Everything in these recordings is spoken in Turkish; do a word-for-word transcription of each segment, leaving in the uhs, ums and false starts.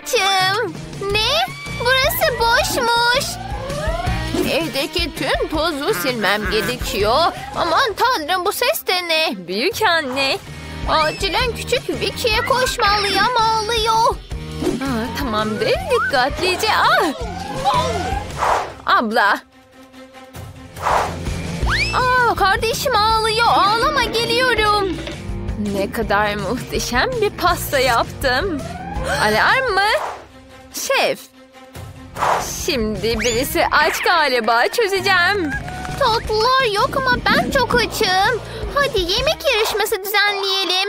açım. Ne? Burası boşmuş. Evdeki tüm tozu silmem gerekiyor. Aman tanrım, bu ses de ne? Büyük anne. Acilen küçük Vicky'ye koşmalıyım, ağlıyor. Aa, tamamdır, dikkatlice. Ah! Abla. Aa, kardeşim ağlıyor. Ağlama, geliyorum. Ne kadar muhteşem bir pasta yaptım. Alarm mı? Şef. Şimdi birisi aç galiba, çözeceğim. Tatlılar yok ama ben çok açım. Hadi yemek yarışması düzenleyelim.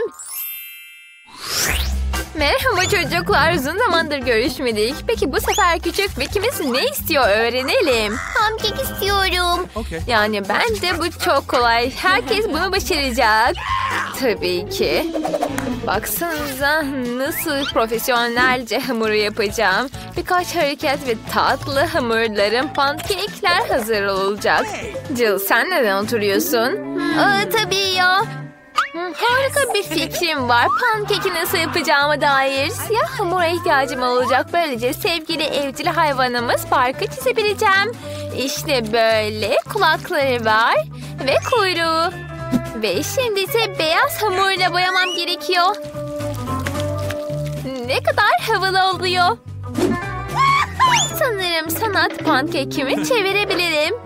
Merhaba çocuklar, uzun zamandır görüşmedik. Peki bu sefer küçük Vicky'miz ne istiyor öğrenelim. Pankek istiyorum. Okay. Yani bence bu çok kolay. Herkes bunu başaracak. Tabii ki. Baksanıza nasıl profesyonelce hamuru yapacağım. Birkaç hareket ve tatlı hamurlarım, pankekler hazır olacak. Jill, sen neden oturuyorsun? Aa, tabii ya. Harika bir fikrim var. Pankeki nasıl yapacağıma dair. Siyah hamura ihtiyacım olacak. Böylece sevgili evcil hayvanımız parkı çizebileceğim. İşte böyle kulakları var ve kuyruğu. Ve şimdi ise beyaz hamurla boyamam gerekiyor. Ne kadar havalı oluyor. Sanırım sanat pankekimi çevirebilirim.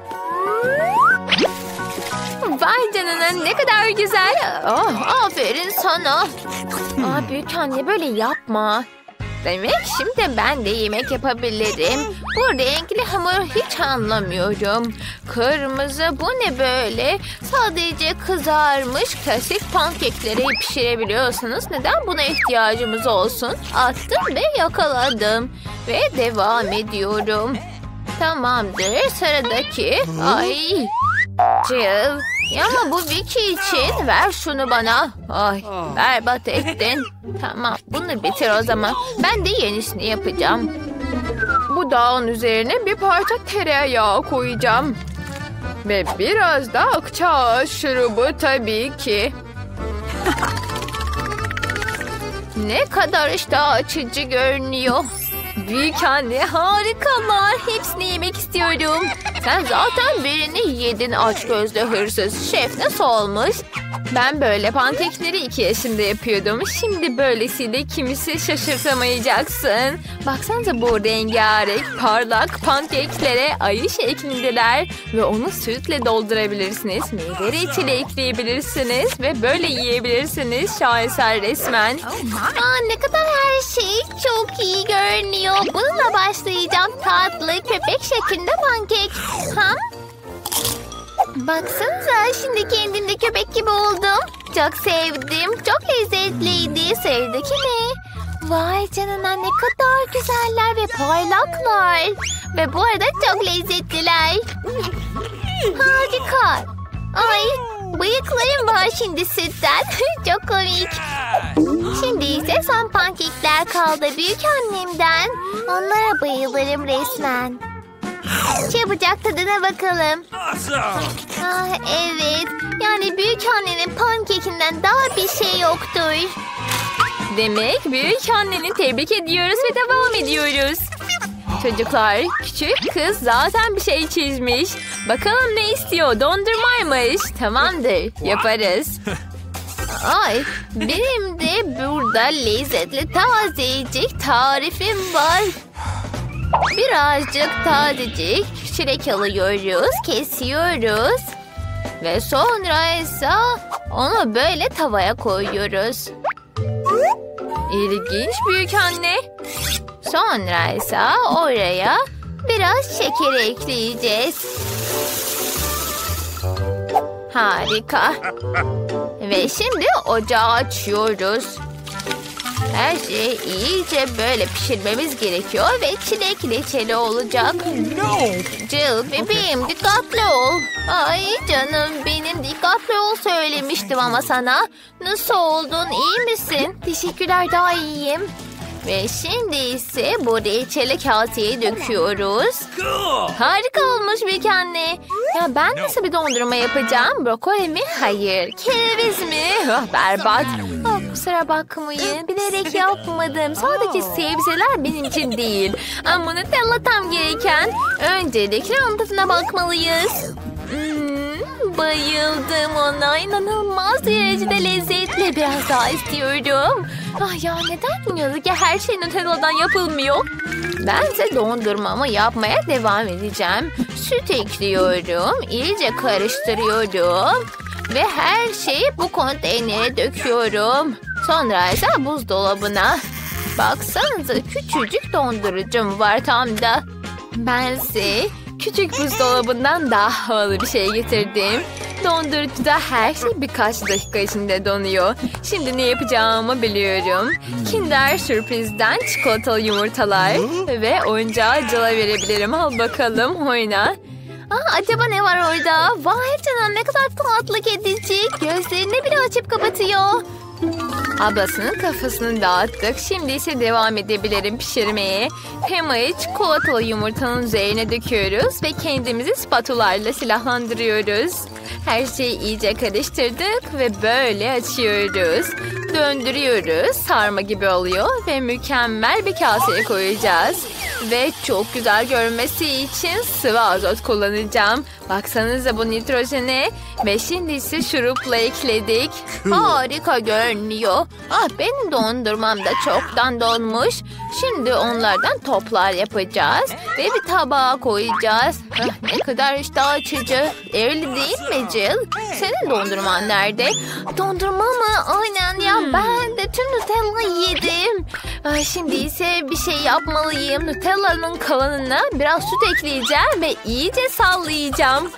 Vay canına, ne kadar güzel. Oh, aferin sana. Aa, büyük anne böyle yapma. Demek şimdi ben de yemek yapabilirim. Bu renkli hamur hiç anlamıyorum. Kırmızı, bu ne böyle? Sadece kızarmış klasik pankekleri pişirebiliyorsunuz. Neden buna ihtiyacımız olsun? Attım ve yakaladım. Ve devam ediyorum. Tamamdır, sıradaki. Ay. Jill. Ya ama bu Vicky için. Ver şunu bana. Ay, berbat ettin. Tamam, bunu bitir o zaman. Ben de yenisini yapacağım. Bu dağın üzerine bir parça tereyağı koyacağım. Ve biraz da akçaağaç şurubu tabii ki. Ne kadar iştah açıcı görünüyor. Büyük anne, harikalar. Hepsini yemek istiyorum. Sen zaten birini yedin açgözlü hırsız. Şef nasıl olmuş? Ben böyle pankekleri iki yaşında yapıyordum. Şimdi böylesiyle kimisi şaşırtamayacaksın. Baksanıza bu rengarenk parlak pankeklere ayı şeklindeler. Ve onu sütle doldurabilirsiniz. Meyve reçeli ekleyebilirsiniz. Ve böyle yiyebilirsiniz. Şaheser resmen. Aa, ne kadar her şey çok iyi görünüyor. Bununla başlayacağım. Tatlı köpek şeklinde pankek. Ha? Baksanıza, şimdi kendimde köpek gibi oldum. Çok sevdim. Çok lezzetliydi. Sıradaki ne? Vay canına, ne kadar güzeller ve parlaklar. Ve bu arada çok lezzetliler. Harika. Ay, bıyıklarım var şimdi sütten. Çok komik. Şimdi ise son pankekler kaldı büyük annemden. Onlara bayılırım resmen. Çabucak tadına bakalım. Ah, evet. Yani büyük annenin pankekinden daha bir şey yoktur. Demek büyük anneni tebrik ediyoruz ve devam ediyoruz. Çocuklar, küçük kız zaten bir şey çizmiş. Bakalım ne istiyor? Dondurmaymış. Tamamdır, yaparız. Ay, benim de burada lezzetli tazecik tarifim var. Birazcık tazecik çilek alıyoruz, kesiyoruz. Ve sonra ise onu böyle tavaya koyuyoruz. İlginç büyük anne. Sonra ise oraya biraz şeker ekleyeceğiz. Harika. Ve şimdi ocağı açıyoruz. Her şeyi iyice böyle pişirmemiz gerekiyor ve çilek reçeli olacak. Jill bebeğim, dikkatli ol. Ay canım benim, dikkatli ol söylemiştim ama sana. Nasıl oldun, iyi misin? Teşekkürler, daha iyiyim. Ve şimdi ise bu reçeli kaseye döküyoruz. Harika olmuş büyük anne. Ya ben nasıl bir dondurma yapacağım? Brokoli mi? Hayır. Kereviz mi? Oh, berbat. Oh, Kusura bakmayın. Bilerek yapmadım. Sadece sebzeler benim için değil. Ama Nutella tam gereken. Öncelikle onun tadına bakmalıyız. Hmm, bayıldım ona. İnanılmaz derecede lezzetli. Biraz daha istiyorum. Ah ya, neden yazık ki her şey Nutella'dan yapılmıyor? Bense dondurmamı yapmaya devam edeceğim. Süt ekliyorum. İyice karıştırıyorum. Ve her şeyi bu konteynere döküyorum. Sonra ise buzdolabına. Baksanıza, küçücük dondurucum var tam da. Bense küçük buzdolabından daha havalı bir şey getirdim. Dondurucuda her şey birkaç dakika içinde donuyor. Şimdi ne yapacağımı biliyorum. Kinder Sürpriz'den çikolatalı yumurtalar ve oyuncağı Cıl'a verebilirim. Al bakalım, oyna. Aa, acaba ne var orada? Vay canına, ne kadar tatlı kedicik. Gözlerini bile açıp kapatıyor. Ablasının kafasını dağıttık. Şimdi ise devam edebilirim pişirmeye. Kremayı çikolatalı yumurtanın üzerine döküyoruz ve kendimizi spatulayla silahlandırıyoruz. Her şeyi iyice karıştırdık ve böyle açıyoruz. Döndürüyoruz. Sarma gibi oluyor ve mükemmel bir kaseye koyacağız. Ve çok güzel görünmesi için sıvı azot kullanacağım. Baksanıza bu nitrojene. Ve şimdi ise şurupla ekledik. Harika görünüyor. Ah, benim dondurmam da çoktan donmuş. Şimdi onlardan toplar yapacağız. Ve bir tabağa koyacağız. Ah, ne kadar iştah açıcı. Öyle değil mi Jill? Senin dondurman nerede? Dondurma mı? Aynen ya, ben de tüm Nutella'yı yedim. Ah, şimdi ise bir şey yapmalıyım. Nutella'nın kalanına biraz süt ekleyeceğim ve iyice sallayacağım.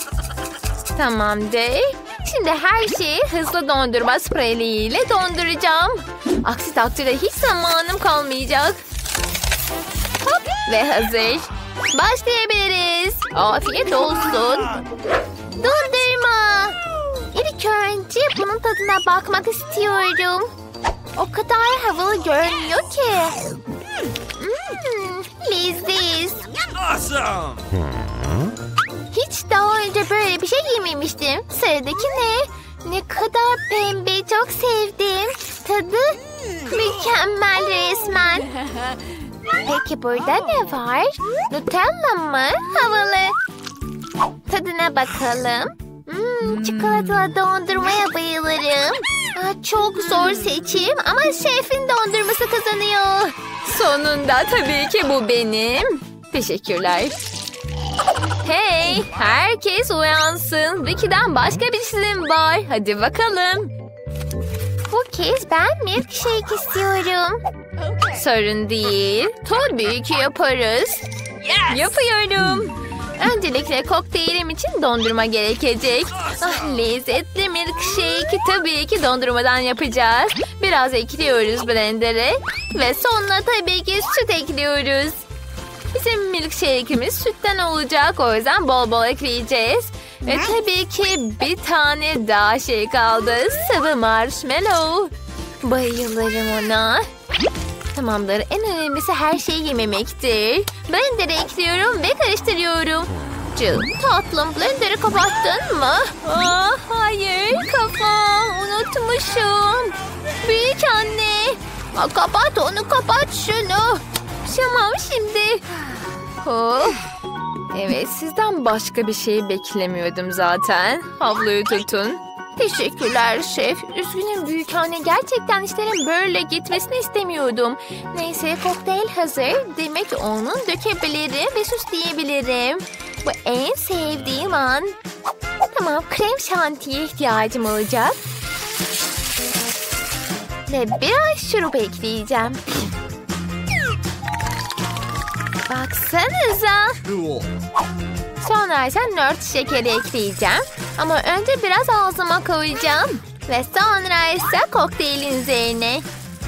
Tamamdır. Şimdi her şeyi hızlı dondurma spreyiyle donduracağım. Aksi takdirde hiç zamanım kalmayacak. Hop, ve hazır. Başlayabiliriz. Afiyet olsun. Dondurma. İlk önce bunun tadına bakmak istiyorum. O kadar havalı görünüyor ki. Hmm, leziz. Awesome. Hiç daha önce böyle bir şey yememiştim. Sıradaki ne? Ne kadar pembe, çok sevdim. Tadı mükemmel resmen. Peki burada ne var? Nutella mı? Havalı. Tadına bakalım. Hmm, çikolatalı dondurmaya bayılırım. Aa, çok zor seçim ama şefin dondurması kazanıyor. Sonunda tabii ki bu benim. Teşekkürler. Hey, herkes uyansın. Vicky'den başka bir isim var. Hadi bakalım. Bu kez ben milkshake istiyorum. Sorun değil. Tabii ki yaparız. Yapıyorum. Öncelikle kokteylim için dondurma gerekecek. Ah, lezzetli milkshake tabii ki dondurmadan yapacağız. Biraz ekliyoruz blender'e. Ve sonra tabii ki süt ekliyoruz. Bizim milkshake'imiz sütten olacak. O yüzden bol bol ekleyeceğiz. Ve tabii ki bir tane daha şey kaldı. Sıvı marshmallow. Bayılırım ona. Tamamdır. En önemlisi her şeyi yememektir. Blender'e ekliyorum ve karıştırıyorum. Jill, tatlım, blender'ı kapattın mı? Aa, hayır, kafam. Unutmuşum. Büyük anne. Aa, kapat onu, kapat şunu. Tamam şimdi. Oh. Evet, sizden başka bir şey beklemiyordum zaten. Havluyu tutun. Teşekkürler şef. Üzgünüm büyük anne. Gerçekten işlerin böyle gitmesini istemiyordum. Neyse, kokteyl hazır. Demek onu dökebilirim ve süsleyebilirim. Bu en sevdiğim an. Tamam, krem şantiye ihtiyacım olacak. Ve biraz şurup ekleyeceğim. Baksanıza. Cool. Sonra ise nört şekeri ekleyeceğim. Ama önce biraz ağzıma koyacağım. Ve sonra ise kokteylin üzerine.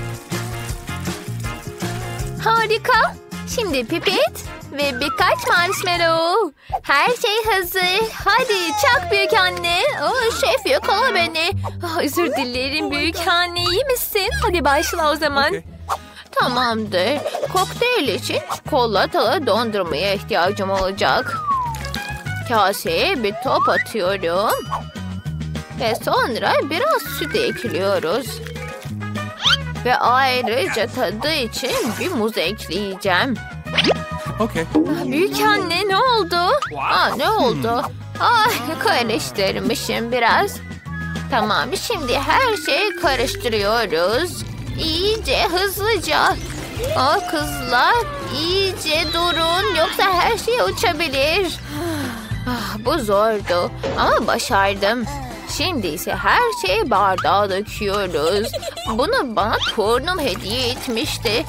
Harika. Şimdi pipet ve birkaç marshmallow. Her şey hazır. Hadi çak büyük anne. Oh, şef yakala beni. Oh, özür dilerim büyük anne, iyi misin? Hadi başla o zaman. Okay. Tamamdır. Kokteyl için çikolatalı dondurmaya ihtiyacım olacak. Kaseye bir top atıyorum. Ve sonra biraz süt ekliyoruz. Ve ayrıca tadı için bir muz ekleyeceğim. Okay. Büyük anne ne oldu? Aa, ne oldu? Ay, karıştırmışım biraz. Tamam, şimdi her şeyi karıştırıyoruz. İyice, hızlıca. Aa, kızlar, iyice durun yoksa her şey uçabilir. Ah, bu zordu ama başardım. Şimdi ise her şeyi bardağa döküyoruz. Bunu bana torunum hediye etmişti.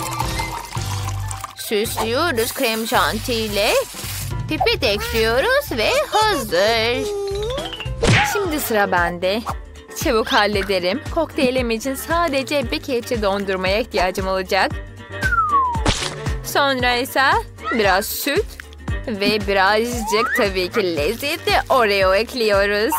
Süslüyoruz krem şantiyle. Pipet ekliyoruz ve hazır. Şimdi sıra bende. Çabuk hallederim. Kokteylim için sadece bir kepçe dondurmaya ihtiyacım olacak. Sonra ise biraz süt ve birazcık tabii ki lezzetli Oreo ekliyoruz.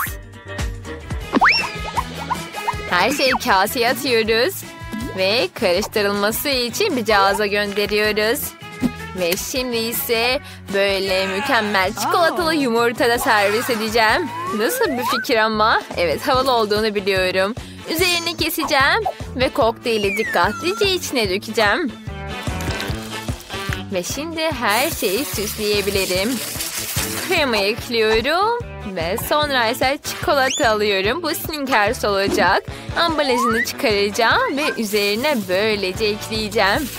Her şeyi kaseye atıyoruz. Ve karıştırılması için bir cihaza gönderiyoruz. Ve şimdi ise böyle mükemmel çikolatalı yumurta da servis edeceğim. Nasıl bir fikir ama? Evet, havalı olduğunu biliyorum. Üzerini keseceğim ve kokteyli dikkatlice içine dökeceğim. Ve şimdi her şeyi süsleyebilirim. Krema ekliyorum. Ve sonra ise çikolata alıyorum. Bu Snickers olacak. Ambalajını çıkaracağım ve üzerine böylece ekleyeceğim.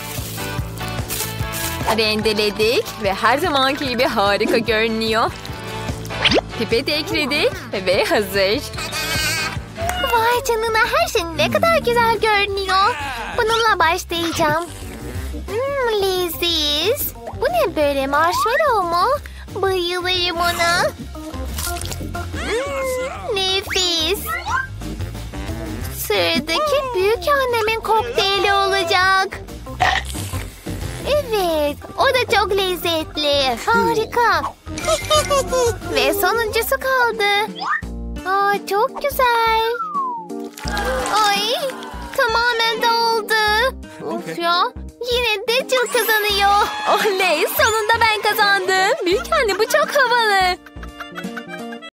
Rendeledik ve her zamanki gibi harika görünüyor. Pipet ekledik ve hazır. Vay canına, her şey ne kadar güzel görünüyor. Bununla başlayacağım. Hmm, leziz. Bu ne böyle, marshmallow mu? Bayılırım ona. Hmm, nefis. Sıradaki büyük annemin kokteyli olacak. Evet, o da çok lezzetli. Harika. Ve sonuncusu kaldı. Aa, çok güzel. Ay, tamamen doldu. Of ya, yine de Jill kazanıyor. Oley, sonunda